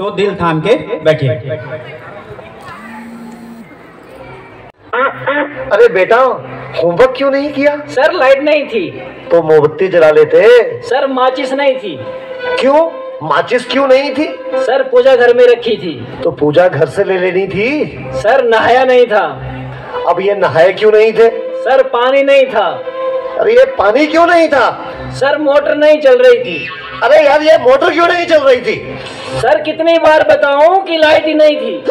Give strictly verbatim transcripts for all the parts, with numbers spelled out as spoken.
तो दिल थाम के बैठिए। अरे बेटा, होमवर्क क्यों नहीं किया? सर लाइट नहीं थी। तो मोमबत्ती जला लेते। सर माचिस नहीं थी। क्यों? माचिस क्यों नहीं थी? सर पूजा घर में रखी थी। तो पूजा घर से ले लेनी थी। सर नहाया नहीं था। अब ये नहाए क्यों नहीं थे? सर पानी नहीं था। अरे ये पानी क्यों नहीं था? सर मोटर नहीं चल रही थी। अरे यार ये मोटर क्यों नहीं चल रही थी? सर कितनी बार बताऊं कि लाइट ही नहीं थी।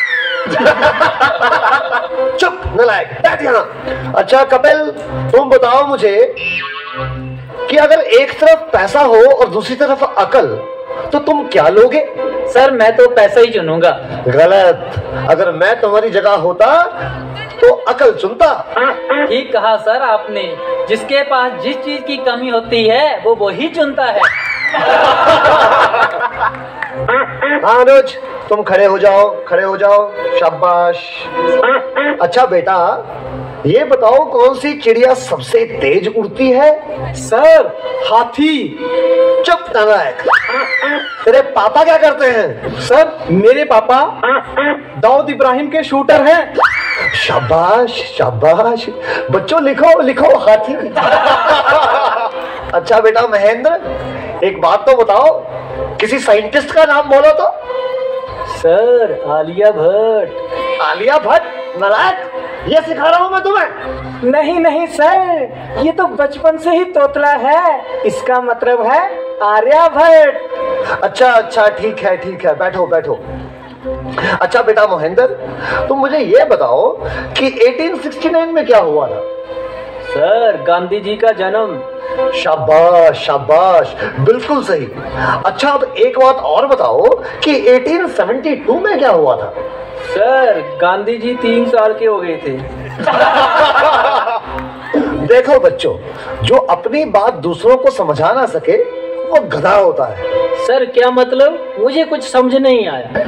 चुप नालायक, बैठ यहाँ। अच्छा कपिल, तुम बताओ मुझे कि अगर एक तरफ पैसा हो और दूसरी तरफ अकल, तो तुम क्या लोगे? सर मैं तो पैसा ही चुनूंगा। गलत। अगर मैं तुम्हारी जगह होता तो अकल चुनता। ठीक कहा सर आपने। जिसके पास जिस चीज की कमी होती है वो वही चुनता है। हाँ अनुज, तुम खड़े हो जाओ, खड़े हो जाओ, शाबाश। अच्छा बेटा, ये बताओ कौन सी चिड़िया सबसे तेज उड़ती है? सर हाथी। चुप नालायक। तेरे पापा क्या करते हैं? सर मेरे पापा दाऊद इब्राहिम के शूटर हैं। शाबाश शाबाश। बच्चों लिखो लिखो, हाथी। अच्छा बेटा महेंद्र, एक बात तो बताओ, किसी साइंटिस्ट का नाम बोलो तो। सर आलिया भट्ट। आलिया भट्ट? नालायक, ये सिखा रहा हूं मैं तुम्हें। नहीं नहीं सर, ये तो बचपन से ही तोतला है। इसका मतलब है आर्यभट्ट। अच्छा अच्छा, ठीक है ठीक है, बैठो बैठो। अच्छा बेटा महेंद्र, तुम मुझे ये बताओ कि अठारह सौ उनहत्तर में क्या हुआ था? सर गांधी जी का जन्म। शाबाश शाबाश, बिल्कुल सही। अच्छा अब एक बात और बताओ कि अठारह सौ बहत्तर में क्या हुआ था? सर गांधी जी तीन साल के हो गए थे। देखो बच्चों, जो अपनी बात दूसरों को समझा ना सके वो गधा होता है। सर क्या मतलब? मुझे कुछ समझ नहीं आया।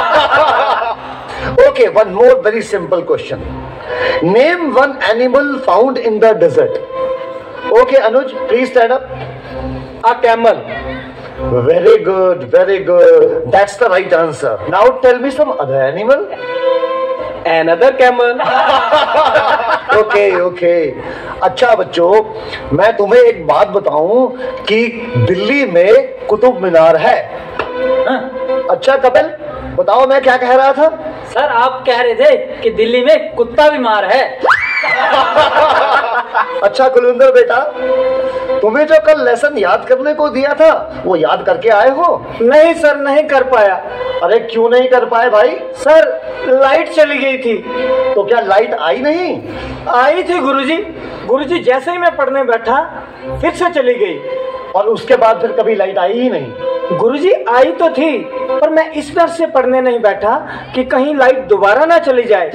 Okay, one more very simple question. Name one animal found in the desert. Okay Anuj, please stand up. A camel. Very good, very good. That's the right answer. Now tell me some other animal. Another camel. Okay, okay. अच्छा बच्चों, मैं तुम्हें एक बात बताऊं कि दिल्ली में कुतुब मीनार है। हाँ? अच्छा कपिल, बताओ मैं क्या कह रहा था? सर आप कह रहे थे कि दिल्ली में कुत्ता बीमार है। अच्छा कुलविंदर बेटा, तुम्हें जो कल लेसन याद करने को दिया था वो याद करके आए हो? नहीं सर, नहीं कर पाया। अरे क्यों नहीं कर पाए भाई? सर लाइट चली गई थी। तो क्या लाइट आई नहीं? आई थी गुरुजी। गुरुजी जैसे ही मैं पढ़ने बैठा फिर से चली गई। और उसके बाद फिर कभी लाइट आई ही नहीं? गुरुजी आई तो थी, पर मैं इस डर से पढ़ने नहीं बैठा कि कहीं लाइट दोबारा ना चली जाए।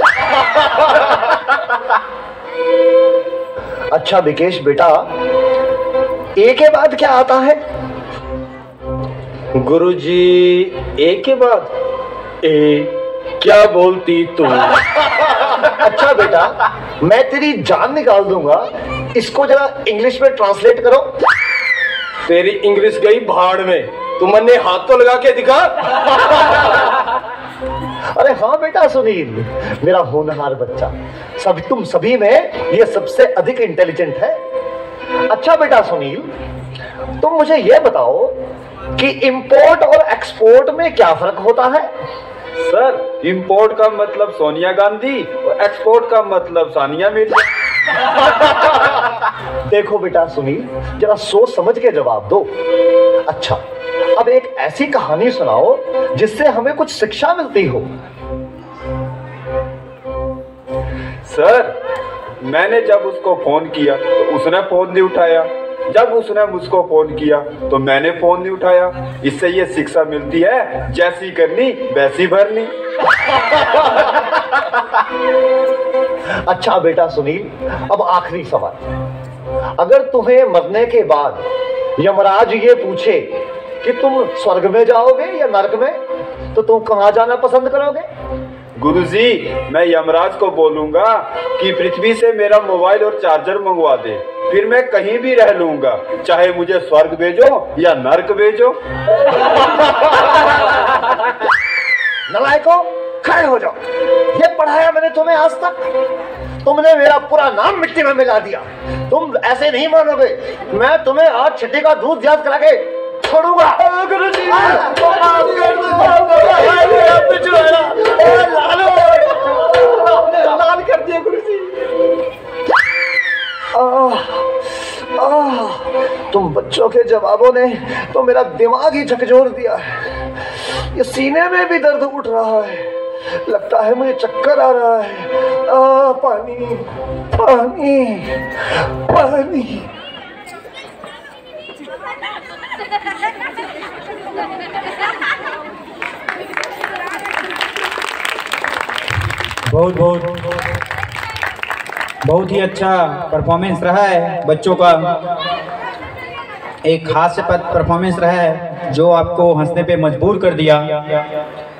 अच्छा विकेश बेटा, ए के बाद क्या आता है? गुरुजी ए के बाद ए क्या बोलती तू? अच्छा बेटा, मैं तेरी जान निकाल दूंगा, इसको जरा इंग्लिश में ट्रांसलेट करो। तेरी इंग्लिश गई भाड़ में, तुमने हाथ तो लगा के दिखा। अरे हाँ बेटा सुनील, मेरा होनहार बच्चा, सब तुम सभी में ये सबसे अधिक इंटेलिजेंट है। अच्छा बेटा सुनील, तुम मुझे ये बताओ कि इंपोर्ट और एक्सपोर्ट में क्या फर्क होता है? सर इंपोर्ट का मतलब सोनिया गांधी और एक्सपोर्ट का मतलब सानिया मिर्जा। देखो बेटा सुनील, जरा सोच समझ के जवाब दो। अच्छा, अब एक ऐसी कहानी सुनाओ जिससे हमें कुछ शिक्षा मिलती हो। सर मैंने जब उसको फोन किया तो उसने फोन नहीं उठाया, जब उसने मुझको फोन किया तो मैंने फोन नहीं उठाया। इससे ये शिक्षा मिलती है, जैसी करनी वैसी भरनी। अच्छा बेटा सुनील, अब आखिरी सवाल, अगर तुम्हें मरने के बाद यमराज ये पूछे कि तुम स्वर्ग में जाओगे या नरक में, तो तुम कहाँ जाना पसंद करोगे? गुरुजी मैं यमराज को बोलूंगा कि पृथ्वी से मेरा मोबाइल और चार्जर मंगवा दे। फिर मैं कहीं भी रह लूंगा, चाहे मुझे स्वर्ग भेजो या नर्क भेजो। नलायको, खड़े हो जाओ। ये पढ़ाया मैंने तुम्हें आज तक? तुमने मेरा पूरा नाम मिट्टी में मिला दिया। तुम ऐसे नहीं मानोगे, मैं तुम्हें आज छठी का दूध याद करा के छोड़ूंगा। गुरुजी, लाल कर दिया गुरुजी। तुम बच्चों के जवाबों ने तो मेरा दिमाग ही झकझोर दिया है। ये सीने में भी दर्द उठ रहा है, लगता है मुझे चक्कर आ रहा है। आ, पानी पानी पानी। बहुत बहुत बहुत ही अच्छा परफॉर्मेंस रहा है बच्चों का। एक खास परफॉर्मेंस रहा है जो आपको हंसने पे मजबूर कर दिया।